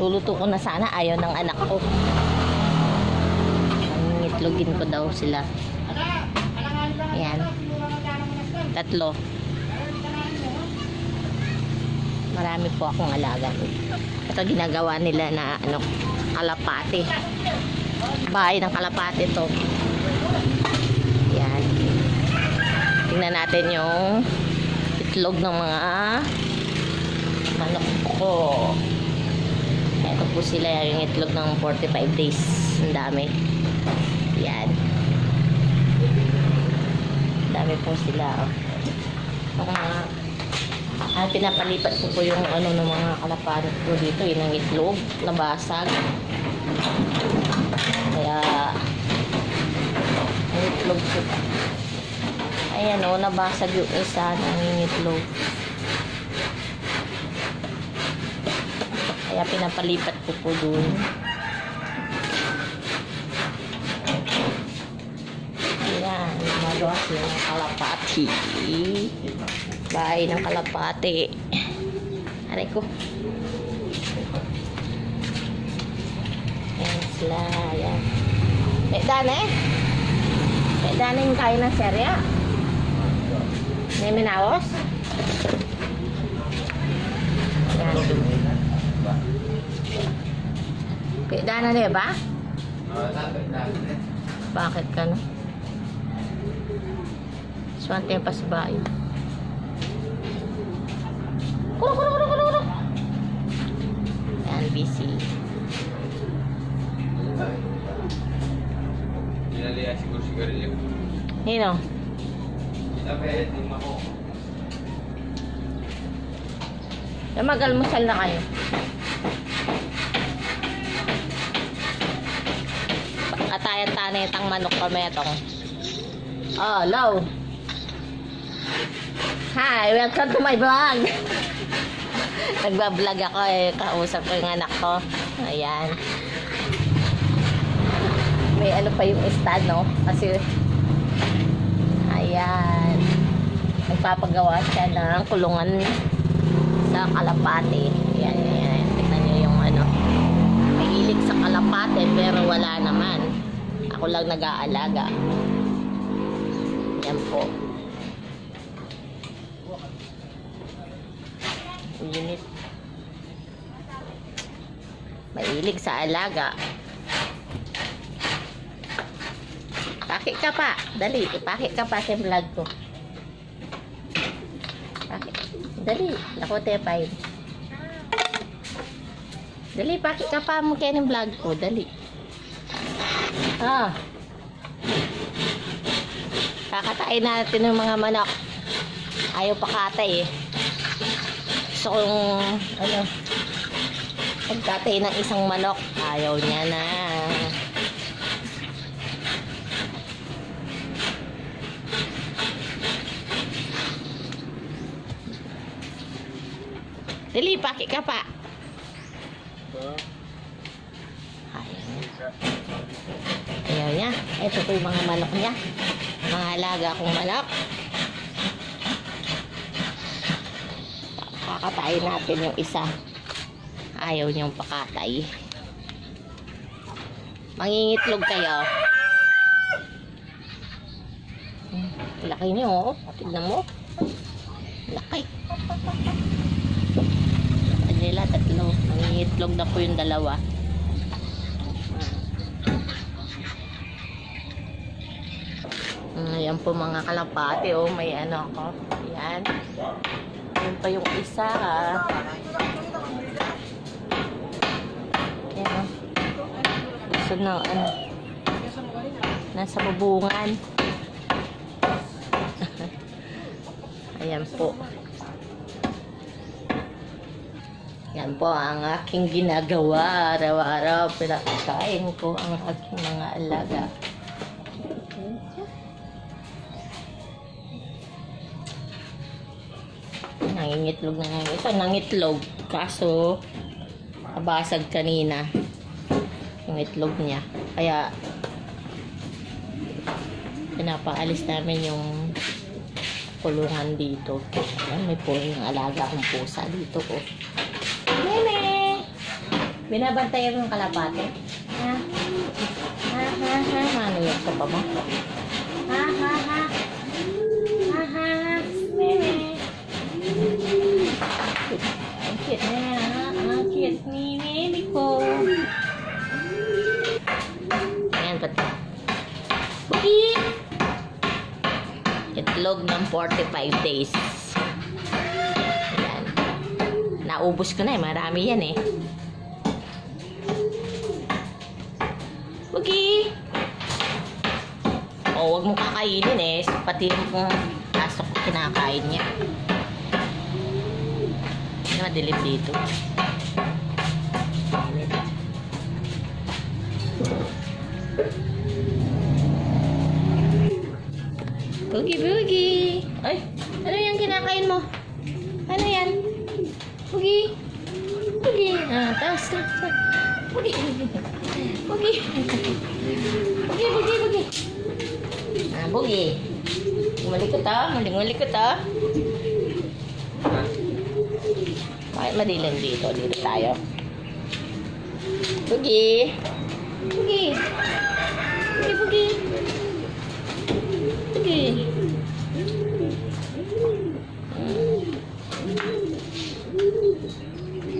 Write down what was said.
Luluto ko na sana. Ayaw ng anak ko. Itlogin ko daw sila. Ayan. 3. Marami po akong alaga. Ito ginagawa nila na kalapate. Bahay ng kalapate to. Ayan. Tingnan natin yung itlog ng mga manok ko. Ito po sila yung itlog ng 45 days. Ang dami. Yan. Dami po sila. Pinapalipat ko po yung ng mga kalapanit ko dito. Yun ang itlog. Nabasag. Kaya ang itlog ko. Ayan nabasag yung isa ng itlog. Kaya pinapalipat ko po dun. Ayan, magawa sila ng kalapati. Bahay ng kalapati. Aray ko. Ayan sila. Ayan. Dane yung kain ng serya. May minawas. Ayan. Dana na ba? Bakit ka na? Swante yung pasbayo. Kuro. Ayan, busy. Inalihan siguro sigarilyo. Nino? Magalmusal na kayo. Atayan-tanetang manok kami itong. Oh, hello. Hi, welcome to my vlog. Nagbablog ako kausap ko yung anak ko. Ayan. May pa yung stand, kasi ayan. Nagpapagawa siya ng kulungan sa kalapate. Ayan. Tignan nyo yung mahilig sa kalapate pero wala naman. Ako lang nag-aalaga. Yan po. Init. Mahilig sa alaga. Pakit ka pa. Dali. Ipakit ka pa sa vlog ko. Pakit. Dali. Lakote pa yun. Dali. Pakit ka pa mo kaya ng vlog ko. Dali. Kakatayin natin ng mga manok. Ayaw pakatay So kung pagkatay ng isang manok, ayaw niya na. Dali, paki ka pa. Ayaw niya. Ito po yung mga manok niya. Mga alaga akong manok. Kakatayin natin yung isa. Ayaw niyong pakatay. Mangingitlog kayo. Laki niyo, tignan mo. Laki. Nila 3. Mangingitlog na po yung 2. Ayan po mga kalapati. May ako. Ayan. Ayan pa yung isa. Ayan. Gusto na nasa bubungan. Ayan po. Yan po ang aking ginagawa. Araw-araw pinakain ko ang aking mga alaga. Nangingitlog na ngayon. Ito nangitlog. Kaso nabasag kanina yung itlog niya. Kaya pinapaalis namin yung kulungan dito. Ayan, may po yung alaga akong pusa dito ko. Nene! Binabantayan mo yung kalapate? Ha? Ha, ha, ha. Manuyok ka pa mo? Ha, ha, ha. Ha, ha, ha. Meme. Ang cute na yan, ha? Ang cute ni Meme ko. Ayan, pati. Buki! Itlog ng 45 days. Ayan. Naubos ko na eh. Marami yan eh. Buki! O, wag mo kakainin eh. Pati yung aso ko kinakain niya. Hindi madilim dito. Bugi, Bugi! Ay, ano yung kinakain mo? Ano yan? Bugi! Bugi! Ah, taas. Bugi! Bugi! Bugi, Bugi, Bugi! Ah, Bugi! Malikot ah, maling-malikot ah. Bakit madilim dito? Dito tayo. Bugi! Bugi! Bugi, Bugi! Bugi!